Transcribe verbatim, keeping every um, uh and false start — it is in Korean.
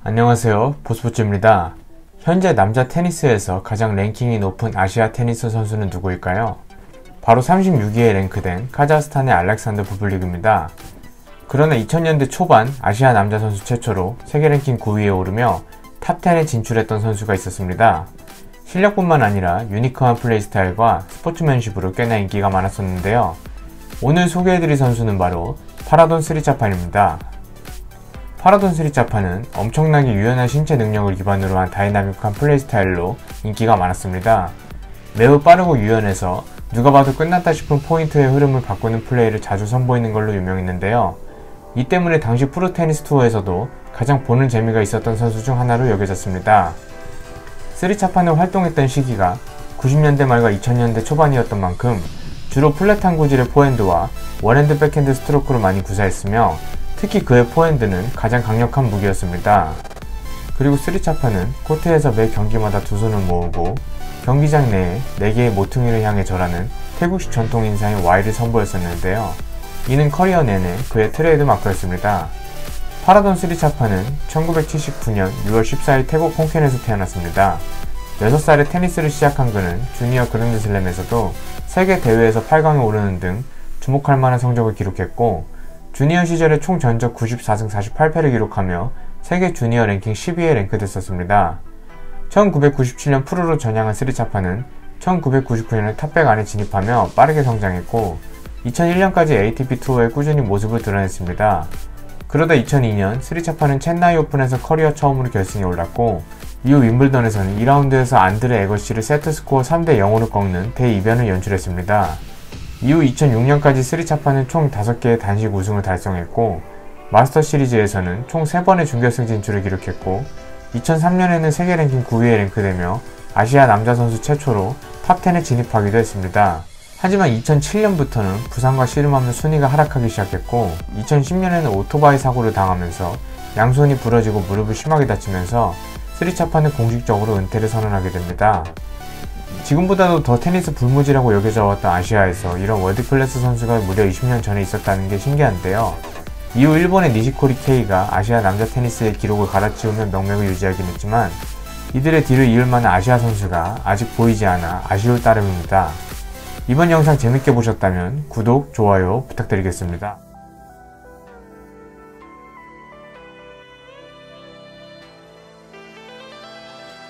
안녕하세요, 보스포츠입니다. 현재 남자 테니스에서 가장 랭킹이 높은 아시아 테니스 선수는 누구일까요? 바로 삼십육 위에 랭크된 카자흐스탄의 알렉산더 부블릭입니다. 그러나 이천 년대 초반 아시아 남자 선수 최초로 세계 랭킹 구 위에 오르며 탑 텐에 진출했던 선수가 있었습니다. 실력뿐만 아니라 유니크한 플레이 스타일과 스포츠맨십으로 꽤나 인기가 많았었는데요. 오늘 소개해드릴 선수는 바로 파라돈 스리차판입니다. 파라돈 스리차판은 엄청나게 유연한 신체 능력을 기반으로 한 다이나믹한 플레이 스타일로 인기가 많았습니다. 매우 빠르고 유연해서 누가 봐도 끝났다 싶은 포인트의 흐름을 바꾸는 플레이를 자주 선보이는 걸로 유명했는데요. 이 때문에 당시 프로 테니스 투어에서도 가장 보는 재미가 있었던 선수 중 하나로 여겨졌습니다. 스리차판을 활동했던 시기가 구십 년대 말과 이천 년대 초반이었던 만큼 주로 플랫한 고질의 포핸드와 원핸드 백핸드 스트로크로 많이 구사했으며 특히 그의 포핸드는 가장 강력한 무기였습니다. 그리고 스리차판은 코트에서 매 경기마다 두 손을 모으고 경기장 내에 네 개의 모퉁이를 향해 절하는 태국식 전통 인사인 Y를 선보였었는데요. 이는 커리어 내내 그의 트레이드 마크였습니다. 파라돈 스리차판은 천구백칠십구 년 유월 십사일 태국 홍켄에서 태어났습니다. 여섯 살에 테니스를 시작한 그는 주니어 그랜드슬램에서도 세계 대회에서 팔 강에 오르는 등 주목할 만한 성적을 기록했고 주니어 시절에 총 전적 구십사 승 사십팔 패를 기록하며 세계 주니어 랭킹 십 위에 랭크됐었습니다. 천구백구십칠 년 프로로 전향한 스리차판은 천구백구십구 년에 탑백 안에 진입하며 빠르게 성장했고 이천일 년까지 에이티피 투어에 꾸준히 모습을 드러냈습니다. 그러다 이천이 년 스리차판은 첸나이 오픈에서 커리어 처음으로 결승에 올랐고 이후 윈블던에서는 이 라운드에서 안드레 에거시를 세트스코어 삼 대 영으로 꺾는 대이변을 연출했습니다. 이후 이천육 년까지 스리차판은 총 다섯 개의 단식 우승을 달성했고 마스터 시리즈에서는 총 세 번의 준결승 진출을 기록했고 이천삼 년에는 세계 랭킹 구 위에 랭크되며 아시아 남자 선수 최초로 탑 텐에 진입하기도 했습니다. 하지만 이천칠 년부터는 부상과 씨름하며 순위가 하락하기 시작했고 이천십 년에는 오토바이 사고를 당하면서 양손이 부러지고 무릎을 심하게 다치면서 스리차판은 공식적으로 은퇴를 선언하게 됩니다. 지금보다도 더 테니스 불모지라고 여겨져 왔던 아시아에서 이런 월드클래스 선수가 무려 이십 년 전에 있었다는 게 신기한데요. 이후 일본의 니시코리 케이가 아시아 남자 테니스의 기록을 갈아치우며 명맥을 유지하긴 했지만 이들의 뒤를 이을 만한 아시아 선수가 아직 보이지 않아 아쉬울 따름입니다. 이번 영상 재밌게 보셨다면 구독, 좋아요 부탁드리겠습니다.